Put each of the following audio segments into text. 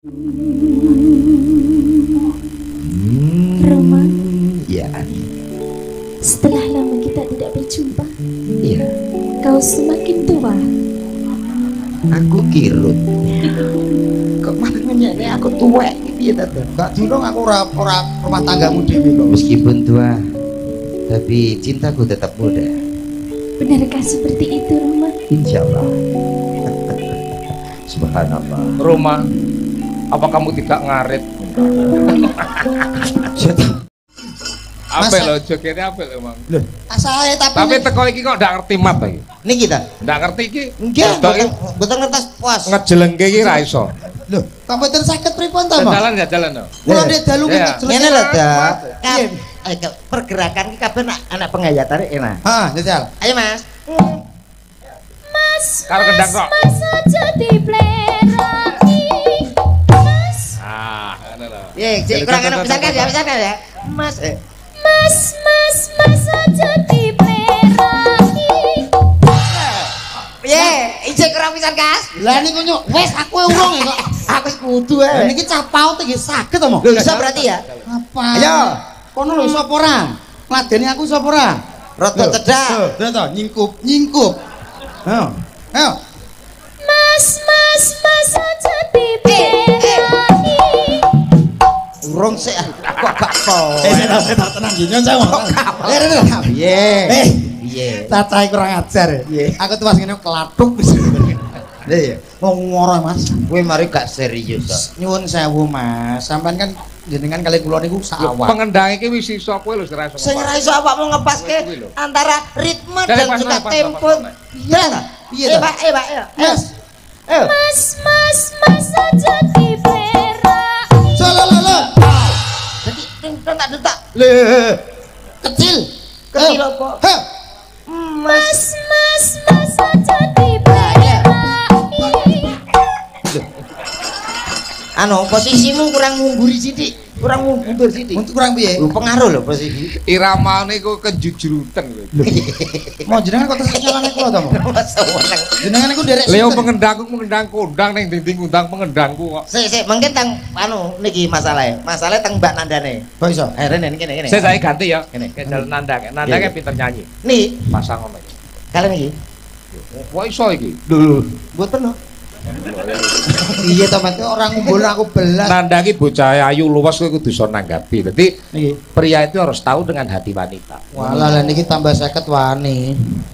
Roma, Ya, Ani. setelah lama kita tidak berjumpa, Iya. kau semakin tua. Aku kirut. Kok malah ngenyek aku tuwek iki ya ta. Gak dulu aku ora rumah tanggamu dhewe kok. Meskipun tua, tapi cintaku tetap muda. Benarkah seperti itu, Roma? Insya Allah. Subhanallah. Roma, apa kamu tidak ngarit? Apel loh, jogetnya apel emang. Loh, Saya Tapi teko iki kok ndak ngerti map iki. ini kita. Ndak ngerti iki. Enggak, boten ngertas puas. Ngejelengke iki ra iso. Lho, komputer sakit pripun ta, Mas? Jalan ya jalan no. Kula ndek dalu Iya. Ngene lho, Dak. Iya. Pergerakan iki kabeh anak penghayatan enak. Ha, jajal. Ayo, Mas. Mas, Karo kendang kok. mas aja dipleraki. Mas, Ah, ngono lho. Ye, cek kurang enak misalkan ya. Mas, mas aja dipleraki. ye, ijek kurang pisan, Kas. Lah niku nyuk, wis aku urung ya kok. Aku kudu Lah ae. niki cah paut iki saged to, Mo? Lho, iso berarti ya. Apa? Ayo. Kono lho sapa ora? Ngladeni aku sapa ora? Rada cedak. Lho to, nyingkup. Ayo. Ayo. Mas aja dipleraki. Urung sik kok gak kok. Saya tenang iki nyon saya. Piye? Piye? Cacahe kurang ajar. Aku tuh pas ngene kelathuk wis. Lha ya. Wong ngoro, Mas. Kowe mari gak serius to. Nyuwun sewu, Mas. Sampean kan jenengan kali kula niku sawah. Pengendang iki wis iso kowe lho ora iso. Sing ora iso awakmu ngepaske antara ritme dan Pas, juga pas, tempo. pas. Iya ta? Piye Eh, ta? Pak, ayo. Mas. Ayo. Mas aja dipleraki. Salah. Jadi detak-detak Le. Kecil. kecil apa? Heh. Mas aja dipleraki. Anu, posisimu kurang mungguri sithik. Kurang mundur sithik. Untuk kurang piye? Lu pengaruh lho posisi. Iramane ku kejujrutan lho. Mau jenengan kok terus nyalane kula to, Mo? Masa weneng. Jenengan niku derek Leo sinten? pengendang kondang ning dinding undang pengendangku kok. Sik, mungkin tang anu niki masalahe. Masalahe teng Mbak Nandane. Kok iso? Rene kene. Saya ganti ya. Kene. Ke jalan nandang. Nandangnya Iya. pinter nyanyi. Nih, Pasang ngono iki. kalian iki. Wah iso iki. Dulu. Mboten lho. Iya to, Mas. Ora ngumpul aku belas. Nandangi bocah ayu luwes kowe kudu iso nanggapi. Dadi Niki. pria itu harus tahu dengan hati wanita. Walah lah niki tambah 50 wani.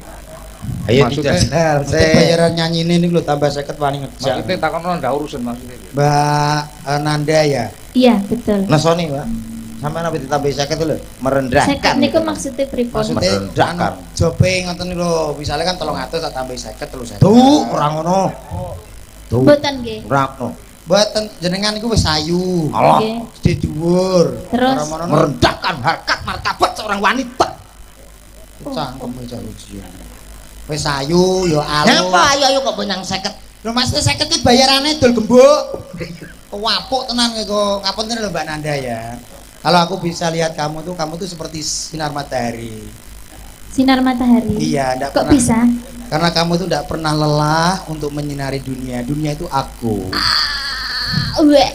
Ayo Maksudnya- dijajal. Maksudnya bayaran nyanyine niku lho tambah 50 wani ngejak. Maksudnya takono ndak urusan maksudnya. Mbak Nanda ya. Iya, betul. Nasoni, Pak. Sampeyan apa ditambah 50 lho? Merendahkan. Seket niku maksudnya pripun? Maksudnya Merendahkan. anu jope ngoten niku lho, misalnya kan 300 tak tambah 50 terus. Tuh, ora ngono. Tuh. Mboten nggih. Rakno. Mboten jenengan niku wis ayu. Allah. Nggih. Gede dhuwur. Terus? Ora mono Merendahkan harkat martabat seorang wanita. cangkem aja ujian. Wis ayu ya alu. Ngapa ayo kok benang 50? Lho Mas 50 ki bayarane dol gembok. Kewapuk tenan kok. Ngapunten lho Mbak Nanda ya. Kalau aku bisa lihat kamu tuh seperti sinar matahari. Sinar matahari. Iya, ndak Kok pernah. bisa? Karena kamu tuh tidak pernah lelah untuk menyinari dunia. Dunia itu aku. Weh.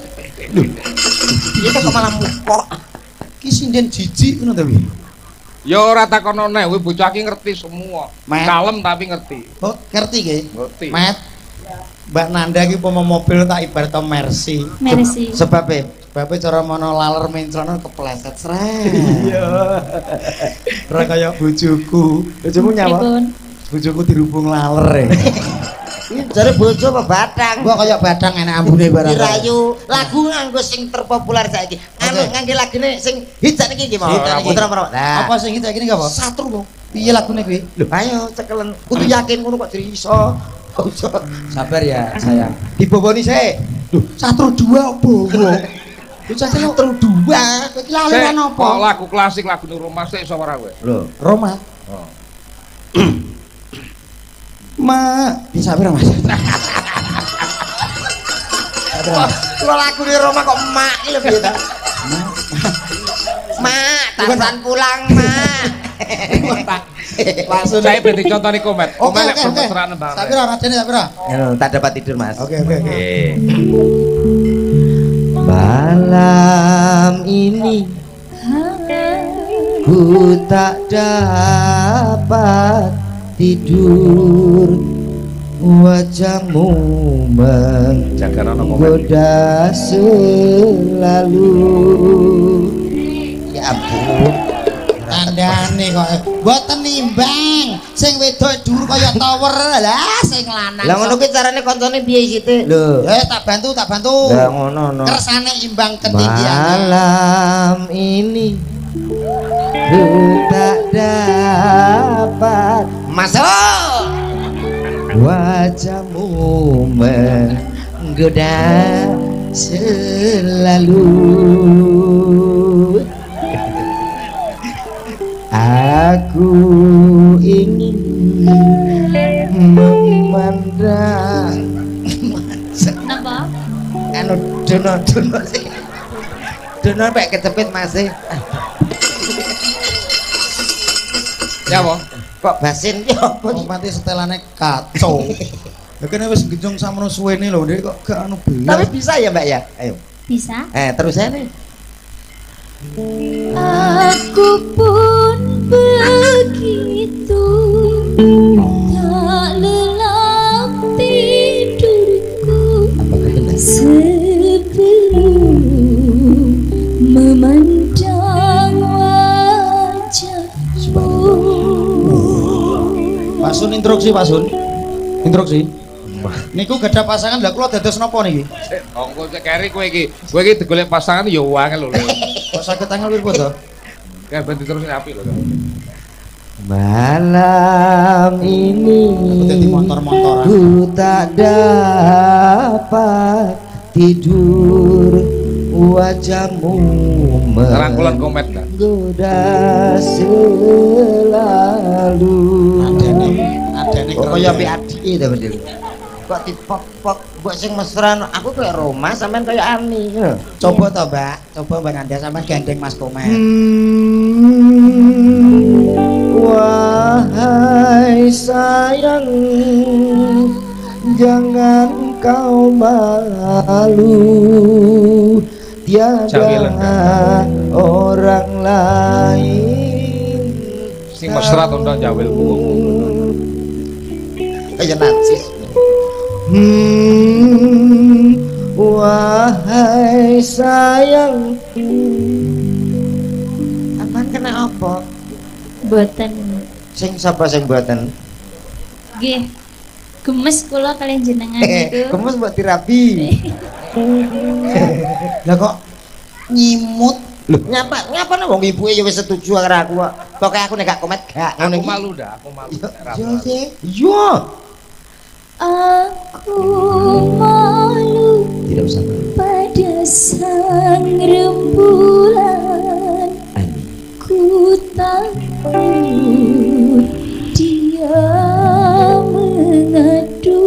Iya kok malah mukok. Ki sinden jijik ngono to wi. Ya ora takono nek kowe bocah iki ngerti semua. Met. Kalem tapi ngerti. Oh, ngerti ge? Ngerti. Met. Mbak Nanda ki pomo mobil tak ibarat Mercy. Mercy. Sebabnya Sebabnya cara mono laler mencrono kepleset sret. Iya. Ora kaya bojoku. Bojoku nyawa. Pripun? Bojoku dirubung laler e. ini jare bojo apa batang? Gua kaya badang enak ambune barang. Dirayu lagu nganggo sing terpopuler saiki. Anu Oke. ngangge lagune sing hits niki nggih mau. Hits niki. Putra Prawa. Nah, Apa sing iki iki apa? satru kok. Piye lagune kuwi? Lho ayo cekelen. Kudu yakin ngono kok diri iso. Iso. Sabar ya, sayang. Diboboni sik. Lho, satru dua opo? Lho, satru dua. Iki laleran Sik, apa? kok lagu klasik lagu Rumah sik iso ora kowe? Lho, Roma. Oh. Ma, bisa pira Mas? Kalau lagu di Roma kok mak iki lho piye ta? Mak, Tarzan pulang, Mak. Langsung. Saya beri contoh nih komet. Oke, Komet oke, oke. permesraan nembang. Sapira, Raden, sapira. Tak dapat tidur, Mas. Oke, oke, oke. Malam ini ku tak dapat tidur, wajahmu menggoda selalu. Ya ampun, Tandane kok mboten nimbang. Sing wedok dhuwur kaya tower lah, sing lanang. lah ngono kuwi carane koncone piye sithik lho. Tak bantu, tak bantu. Lah ngono. Kersane imbang ketinggian. Malam ini ku tak dapat masuk, wajahmu menggoda selalu. Aku ingin memandang Napa? anu dono sih. Dono mek kecepit masih. Ya apa? Kok basin yo apa Kok mati setelane kacau. Ya kene wis genjong samono suwene lho, Ndek, kok gak anu belas. tapi bisa ya Mbak ya? Ayo. Bisa? Terus aja nih. Aku pun begitu, tak lelap tidurku sebelum memandang wajahmu. Pak Sun instruksi, Pak Sun. Instruksi. Niku gadah pasangan lah kula dados napa niki? Ongko cekeri kowe iki digolek pasangan ya wangel lho. Kok saged tanggal piro to? Kayak ben terus apik lho. Malam ini Dadi motor-motoran. ku tak dapat tidur, wajahmu Rangkulan komet kan. menggoda selalu. Adene Kok kaya api adike ta Bedil. Kok dipok-pok mbok sing mesra aku kayak Roma sampean kaya Ani. Coba to, Mbak. Coba Mbak Nanda sampean gandeng Mas Komet. Wahai sayang, jangan kau malu, tiada orang lain. Sing mesra to ndak jawilku. Kayak Nansis. Wahai sayang, apaan kena apa? Boten. Sing sapa sing buatan? Nggih. Gemes kula kalian jenengan itu. Kamu buat terapi. Lah kok nyimut. Loh, ngapa nih wong ibuke ya wis setuju karo aku kok. Pokoke aku nek gak komet gak ngono Aku iki. malu dah, aku malu. Yo sih. Yo. Aku malu Tidak usah malu. pada sang rembulan. Ani. Ku takut dia mengadu.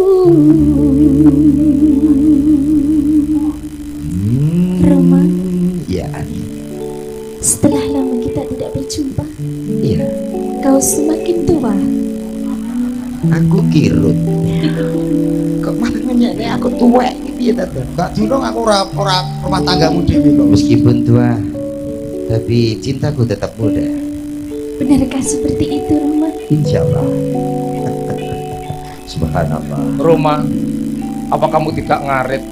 Roma. Ya Ani. Setelah lama kita tidak berjumpa, Iya. kau semakin tua. Aku kirut. Kok malah ngenyekne aku tuwek iki piye ta, Bang? Gak dilong aku ora rumah tanggamu dhewe kok. Meskipun tua, tapi cintaku tetap muda. Benarkah seperti itu, Roma? Insyaallah. Subhanallah. Roma, apa kamu tidak ngarit?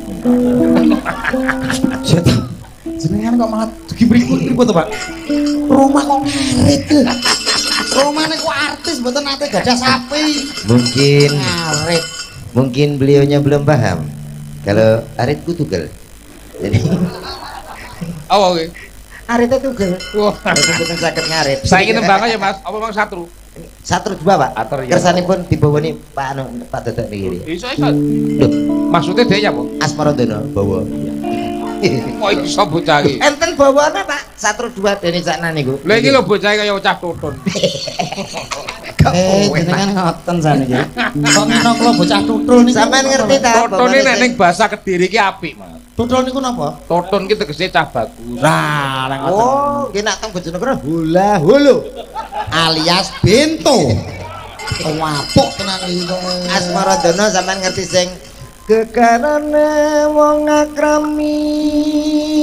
Jenengan kok malah dugi mriku to, Pak? Roma kok ngarit. Roma niku artis mboten nate gadah sapi. Mungkin beliaunya belum paham kalau aritku tugel. Jadi Oh, oke. aritnya tugel. Wah, Jadi bukan sakit ngarit. saya ingin nembang aja mas. Apa bang satru? Satu dua Pak. Atur, ya. Kersanipun dibawa nih Pak Dodok niki. Bisa, bisa. Loh, Maksudnya dia apa? Asmarandono bawa. Oh, iki iso bocah iki. Enten bawane Pak. Satu dua dene sakna niku. Lha iki lho bocah kaya cah tutun. Jenengan ngoten saniki. Kok ngene kula bocah tutul niku. Sampean ngerti ta? Tutun ini ning bahasa Kediri ki apik, Mas. Tutul niku napa? Tutun ki tegese cah bagus. Lah, lek ngoten. Oh, ki nak teng Bojonegoro hula hulu. Alias bento. Wapuk tenan iki kok. Asmarandono sampean ngerti sing kekarane wong akrami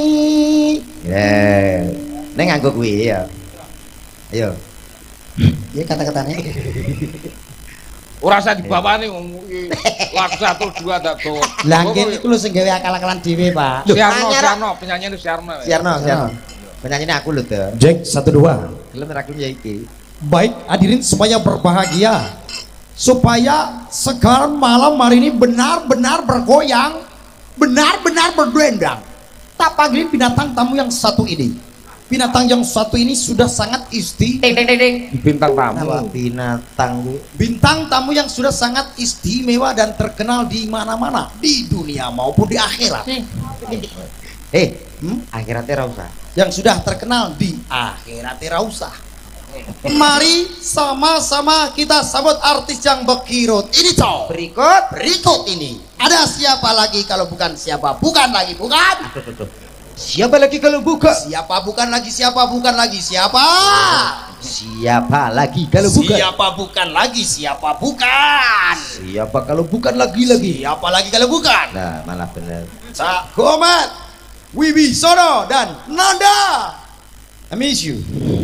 Ning nganggo kuwi ya. Ayo. Iya kata-katanya. Ora usah dibawani wong iki. Lagu 1 2 tak tuh. Lah nggih niku lho sing gawe akal-akalan dhewe, Pak. Siarno, penyanyi itu Siarno. Siarno. Penyanyi aku lho, Dek. Jack 1 2. Gelem ra gelem ya iki. Baik, hadirin supaya berbahagia. Supaya sekarang malam hari ini benar-benar bergoyang, benar-benar berdendang. Tak panggilin binatang tamu yang satu ini. Binatang yang satu ini sudah sangat Bintang tamu. Apa binatang kuwi? bintang tamu yang sudah sangat istimewa dan terkenal di mana-mana, di dunia maupun di akhirat. Akhiratnya ra usah. Yang sudah terkenal di akhirat ra usah. Mari sama-sama kita sambut artis yang bekirut ini, Cok. Berikut ini. Ada siapa lagi kalau bukan siapa? Bukan lagi, bukan. Siapa lagi kalau bukan? Siapa bukan lagi, siapa bukan lagi, siapa? Siapa lagi kalau bukan? Siapa bukan lagi, siapa bukan? Siapa kalau bukan lagi? Siapa lagi kalau bukan? Nah, malah bener. Cak Gomet, Wibisono dan Nanda. I miss you.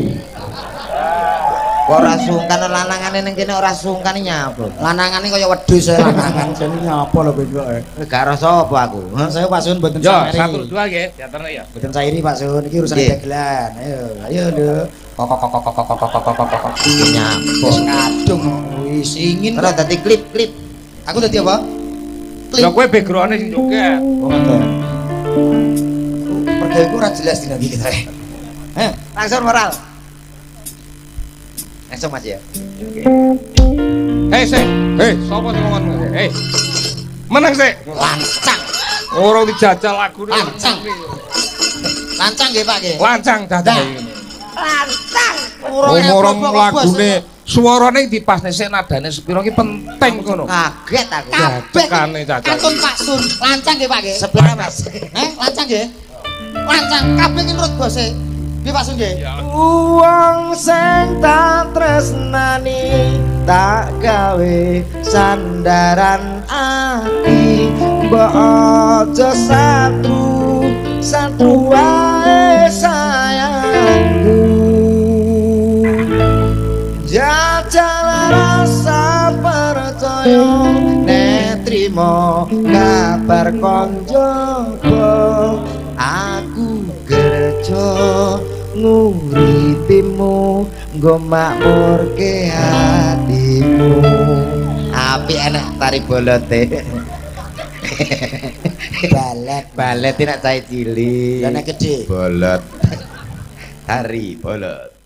Kok ora sungkan lanangane ning kene ora sungkan nyapa. Lanangane kaya wedhus saya lanangan jane nyapa lho bengoke. Gak rasa apa aku. Saya Pak Sun mboten Yo, sairi. 1 2 nggih, diantarne ya. Mboten sairi Pak Sun, iki urusan Nggih. dagelan. Ayo lho. Kok Nyapa. wis kadung wis ingin. Ora dadi klip. Aku dadi apa? Ya kowe background-e sing joget. Oh, ngoten. Pergi iku ora jelas dina iki kita. Langsung moral. Langsung Mas ya. Hei, sapa sing ngomong? Hei. Menang sik. Lancang. Ora dijajal lagune. Lancang. Lancang nggih Pak nggih. Lancang dadah. Lancang. Orang lagune suarane dipasne sik nadane sepiro iki penting ngono. Kaget aku. Tekane cacat. Kantun Pak Sun. Lancang nggih Pak nggih. Sepira Mas? Lancang nggih. Lancang kabeh iki nurut bose. Nggih Pak Sun nggih. Wong sing tak tresnani tak gawe sandaran ati, mbok aja satu wae sayangku. Jajal rasa percaya nek trimo kabar konjoku, aku kerja nguripimu nggo makmurke hatimu. Apik enak tari bolote. Balet tidak cai cilik. Lah nek gedhe. Bolot. Tari bolot.